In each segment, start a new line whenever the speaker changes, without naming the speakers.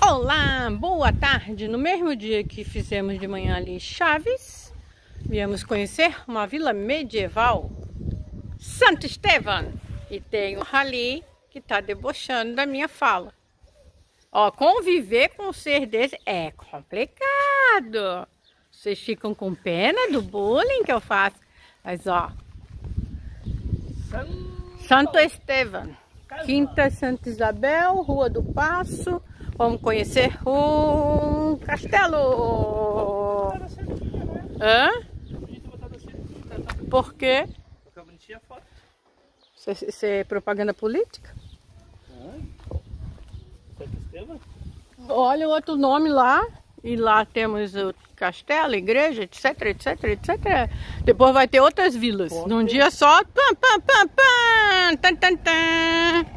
Olá, boa tarde. No mesmo dia que fizemos de manhã ali em Chaves, viemos conhecer uma vila medieval, Santo Estevão. E tem o ali que está debochando da minha fala. Ó, conviver com um ser desse é complicado. Vocês ficam com pena do bullying que eu faço. Mas ó, Santo Estevão, Quinta Santa Isabel, Rua do Passo. Vamos conhecer o castelo. Hã? Por quê? Isso é propaganda política? Olha o outro nome lá. E lá temos o castelo, igreja, etc, etc, etc. Depois vai ter outras vilas. Num dia só. Pam, pam, pam, pam, tan, tan, tan.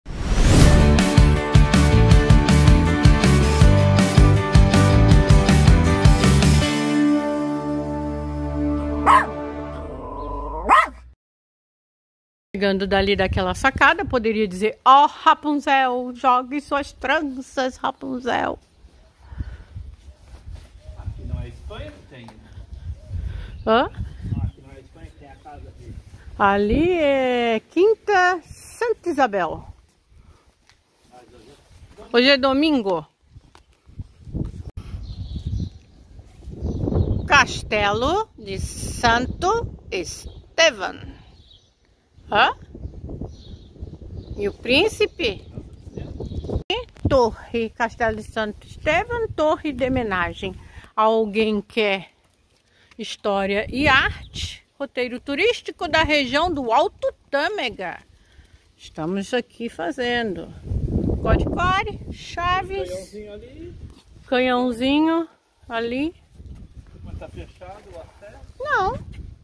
Chegando dali daquela sacada, poderia dizer: ó, Rapunzel, jogue suas tranças, Rapunzel.
Aqui não é Espanha que tem?
Hã?
Aqui não é Espanha que tem a casa aqui.
Ali é Quinta Santa Isabel. Hoje é domingo. Castelo de Santo Estevão. Hã? E o príncipe? Torre, Castelo de Santo Estevão, torre de homenagem a alguém que quer história e arte, roteiro turístico da região do Alto Tâmega. Estamos aqui fazendo Coricore, Chaves,
Canhãozinho ali.
Canhãozinho ali.
Mas tá fechado o acesso?
Não.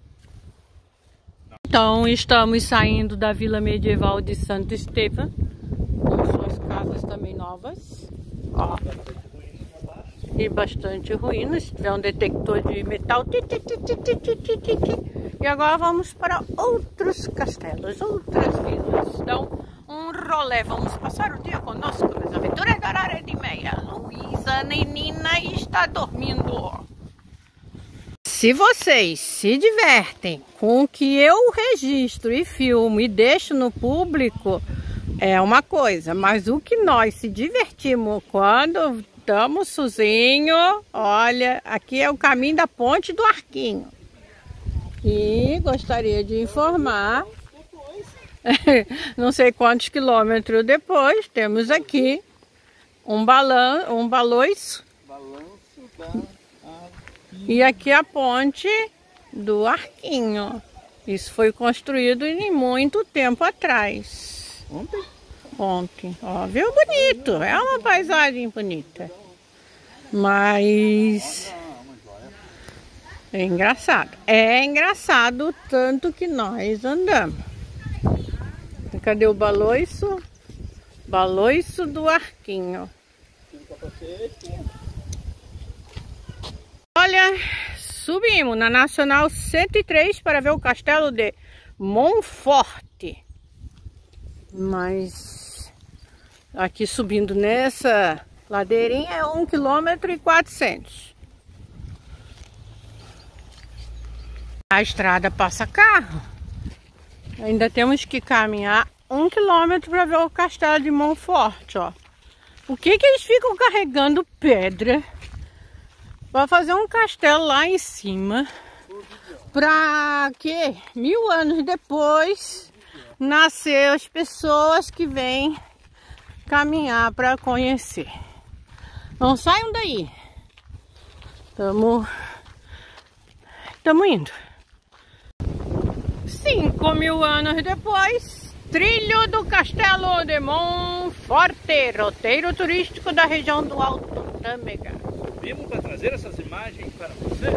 Então estamos saindo da vila medieval de Santo Estevão, com suas casas também novas. Ó. E bastante ruínas. Se tiver um detector de metal. E agora vamos para outros castelos, outras vilas. Então, um rolê. Vamos passar o dia conosco nas aventuras da Arara de Meia. Luísa Nenina está dormindo. Se vocês se divertem com o que eu registro e filmo e deixo no público, é uma coisa. Mas o que nós se divertimos quando estamos sozinhos, olha, aqui é o caminho da Ponte do Arquinho. E gostaria de informar, não sei quantos quilômetros depois, temos aqui um baloiço. E aqui a ponte do Arquinho. Isso foi construído em muito tempo atrás. Ontem. Ó, viu? Bonito. É uma paisagem bonita. Mas é engraçado. É engraçado o tanto que nós andamos. Cadê o baloiço? Baloiço do Arquinho. Olha, subimos na Nacional 103 para ver o castelo de Montfort. Mas aqui subindo nessa ladeirinha é 1,4 km. A estrada passa carro. Ainda temos que caminhar 1 km para ver o castelo de Montfort, ó. Por que eles ficam carregando pedra? Vai fazer um castelo lá em cima, para que 1000 anos depois nascer as pessoas que vêm caminhar para conhecer. Não saiam daí. Estamos indo. 5000 anos depois, trilho do Castelo de Montfort, roteiro turístico da região do Alto Tâmega.
Vimos para trazer essas imagens para você.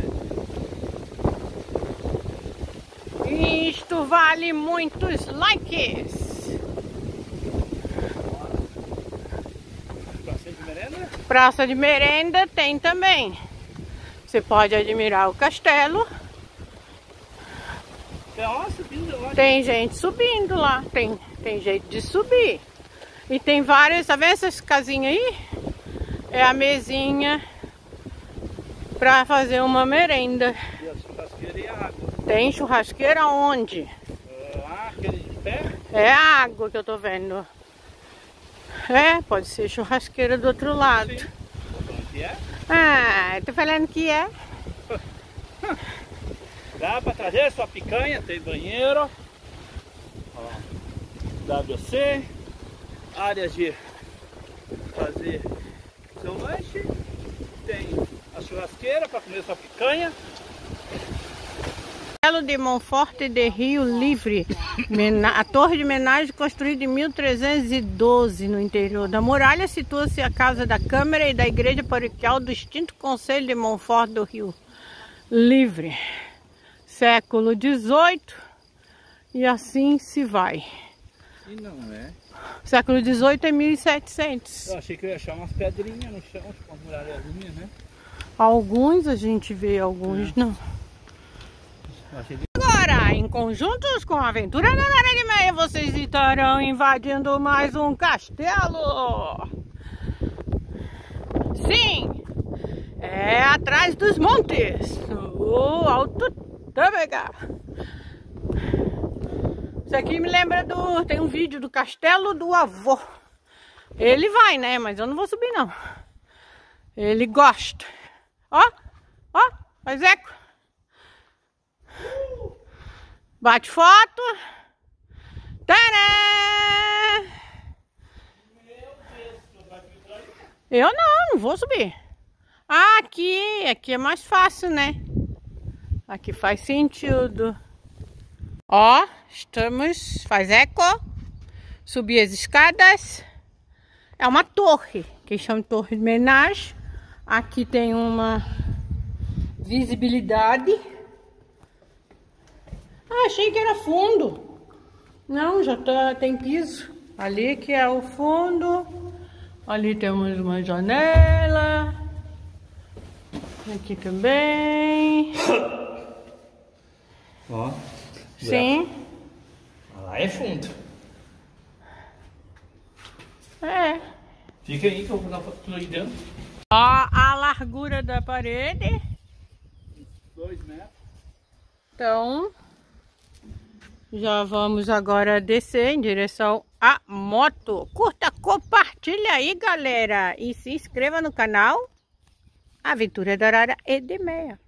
Isto vale muitos likes.
Praça de merenda?
Praça de merenda tem também. Você pode admirar o castelo. Tem gente subindo lá. Tem jeito de subir. E tem várias, tá vendo essas casinhas aí? é a mesinha para fazer uma merenda.
E a churrasqueira e a água.
Tem churrasqueira onde?
Aquele de pé?
É a água que eu tô vendo. É, pode ser churrasqueira do outro lado.
Sim. Que é?
Ah, tô falando que é.
Dá pra trazer sua picanha, tem banheiro. Ó, WC. Áreas de fazer seu lanche. Tem a churrasqueira para comer sua picanha.
Castelo de Monforte de Rio Livre, a torre de homenagem construída em 1312 no interior da muralha, situa-se a casa da Câmara e da Igreja Paroquial do extinto Conselho de Monforte do Rio Livre, século XVIII, e assim se vai.
E não é?
Século XVIII é 1700.
Eu achei que eu ia achar umas pedrinhas no chão, tipo umas muralhazinhas, né?
Alguns a gente vê, alguns não. Agora, em conjuntos com a Aventura da Arara de Meia, vocês estarão invadindo mais um castelo. Sim, é atrás dos montes, o Alto Tâmega. Isso aqui me lembra tem um vídeo do castelo do avô. Ele vai, né? Mas eu não vou subir, não. Ele gosta. Ó, ó, faz eco. Bate foto. Tadã! Eu não vou subir. Ah, aqui é mais fácil, né? Aqui faz sentido. Ó, faz eco. Subir as escadas. É uma torre, que chama de torre de homenagem. Aqui tem uma visibilidade. Ah, achei que era fundo. Não, já tem piso. Ali que é o fundo. Ali temos uma janela. Aqui também.
Ó.
Sim.
Lá é fundo.
É.
Fica aí que eu vou dar tudo aí dentro.
Ó a largura da parede.
2 metros.
Então, já vamos agora descer em direção à moto. Curta, compartilha aí, galera. E se inscreva no canal Aventura da Arara e de Meia.